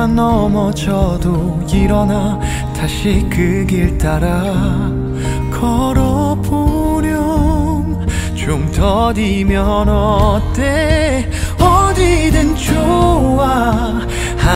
하지만 넘어져도 일어나 다시 그 길 따라 걸어보렴. 좀 더디면 어때?